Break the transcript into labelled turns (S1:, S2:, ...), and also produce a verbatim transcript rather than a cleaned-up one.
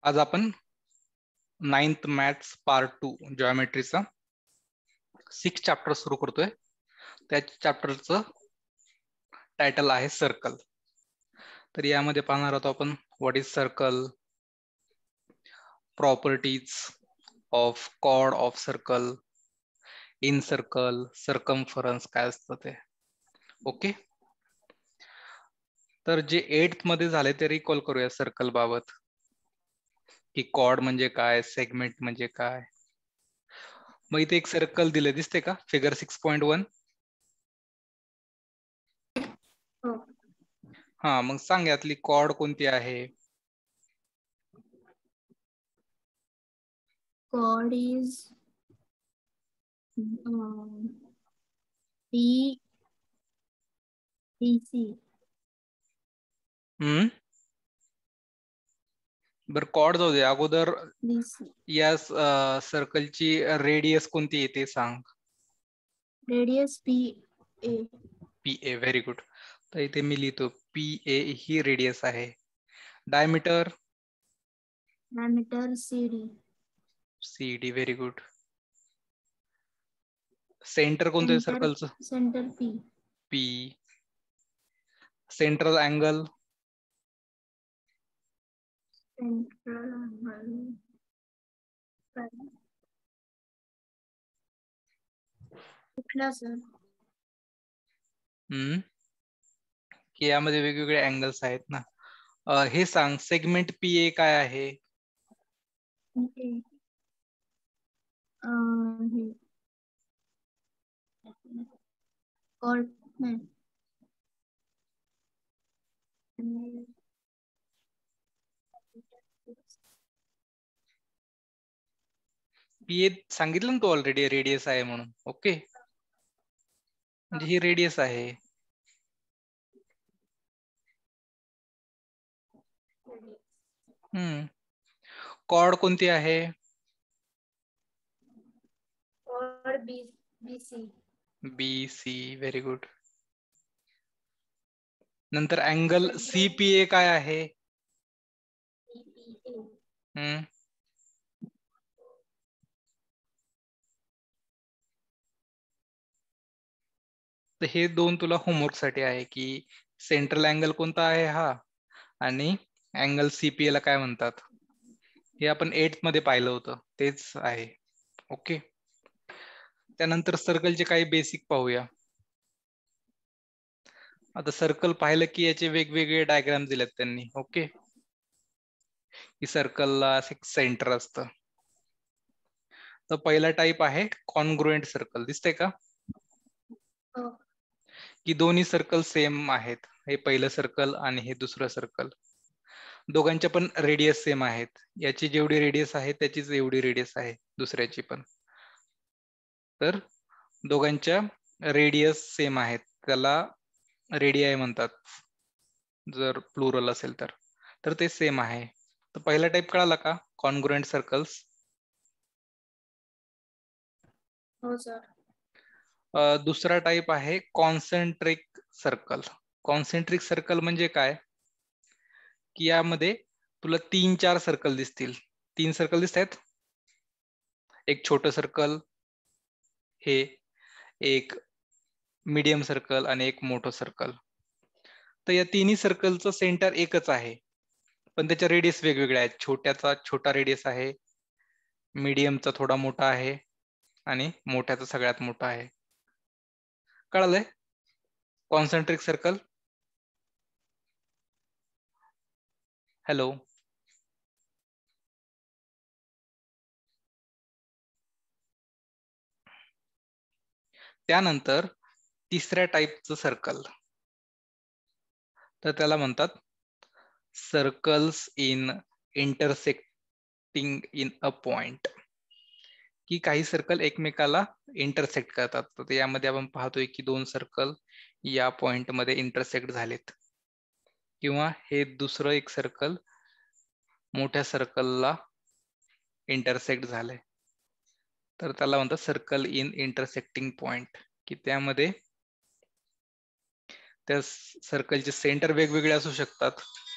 S1: आज आपण ninth maths part two जॉमेट्रीचा सिक्स चॅप्टर सुरू करतोय. त्या चॅप्टरचं टायटल आहे सर्कल. तर यामध्ये पाहणार आहोत आपण what is circle, properties of chord of circle, in circle, circumference काय असतं ते. ओके, तर जे एट्थ मध्ये झाले ते रिकॉल करूया सर्कल बाबत, की कॉर्ड म्हणजे काय, सेगमेंट म्हणजे काय. मग इथे एक सर्कल दिले, दिसते का फिगर सिक्स पॉइंट वन. हा, मग सांग यातली कॉर्ड कोणती आहे.
S2: Chord is um, B B C.
S1: हम्म बर, कॉर्ड जाऊ दे. अगोदर
S2: B C.
S1: या सर्कलची रेडियस कोणती येते सांग.
S2: Radius P A.
S1: P A, very good. तर इथे मी लिहितो पी ए ही रेडियस आहे. Diameter
S2: Diameter C D.
S1: C D, very good. Centre कोणतं आहे
S2: Center
S1: सर्कलचं.
S2: Center P.
S1: P. Central angle
S2: Central angle. कुठला सर?
S1: हम्म की यामध्ये वेगवेगळे अँगल्स आहेत ना. अं, हे सांग सेगमेंट पी ए काय आहे.
S2: Okay. अं, हे Chord नाही.
S1: पी ए सांगितलं ना तू ऑलरेडी रेडियस आहे म्हणून. ओके, म्हणजे ही रेडियस आहे. हम्म कॉर्ड कोणती आहे.
S2: Chord B B C.
S1: B C, very good. नंतर अँगल सी पी ए काय आहे. हम्म तर हे दोन तुला होमवर्क साठी आहे की सेंट्रल अँगल कोणता आहे हा, आणि अँगल सीपीए ला काय म्हणतात. हे आपण एट मध्ये पाहिलं होतं, तेच आहे. ओके, त्यानंतर सर्कलचे काही बेसिक पाहूया. आता सर्कल पाहिलं की याचे वेगवेगळे डायग्राम दिलेत त्यांनी. ओके, की सर्कलला एक सेंटर असतं. तर पहिला टाईप आहे कॉन्ग्रुएंट सर्कल. दिसतंय का की दोन्ही सर्कल सेम आहेत. हे पहिलं सर्कल आणि हे दुसरं सर्कल, दोघांच्या पण रेडियस सेम आहेत. याची जेवढी रेडियस आहे त्याचीच एवढी रेडियस आहे दुसऱ्याची पण. तर दोघांच्या रेडियस सेम आहेत, त्याला रेडियाई म्हणतात जर प्लुरल असेल तर. तर ते सेम आहे. तर पहिला टाइप कळाला का, कॉन्ग्रुएंट सर्कल्स.
S2: हो सर.
S1: दुसरा टाइप आहे कॉन्सेंट्रिक सर्कल. कॉन्सेंट्रिक सर्कल म्हणजे काय, की यामध्ये तुला तीन चार सर्कल दिसतील. तीन सर्कल दिसत आहेत. एक छोटं सर्कल, हे एक मीडियम सर्कल आणि एक मोठं सर्कल. तर या तिन्ही सर्कलचं सेंटर एकच आहे, पण त्याच्या रेडियस वेगवेगळ्या आहेत. छोट्याचा छोटा रेडियस आहे, मीडियमचा थोडा मोठा आहे आणि मोठ्याचा सगळ्यात मोठा आहे. कळालंय कॉन्सेंट्रिक सर्कल. हॅलो, त्यानंतर तिसऱ्या टाईपचं सर्कल, तर त्याला म्हणतात circles in intersecting in a point. की काही सर्कल एकमेकाला इंटरसेक्ट करतात. तर यामध्ये आपण पाहतोय की दोन सर्कल या पॉइंट मध्ये इंटरसेक्ट झालेत, किंवा हे दुसरं एक सर्कल मोठ्या सर्कलला इंटरसेक्ट झालंय. तर त्याला म्हणतात सर्कल इन इंटरसेक्टिंग पॉइंट. की त्यामध्ये त्या सर्कलचे सेंटर वेगवेगळे असू शकतात,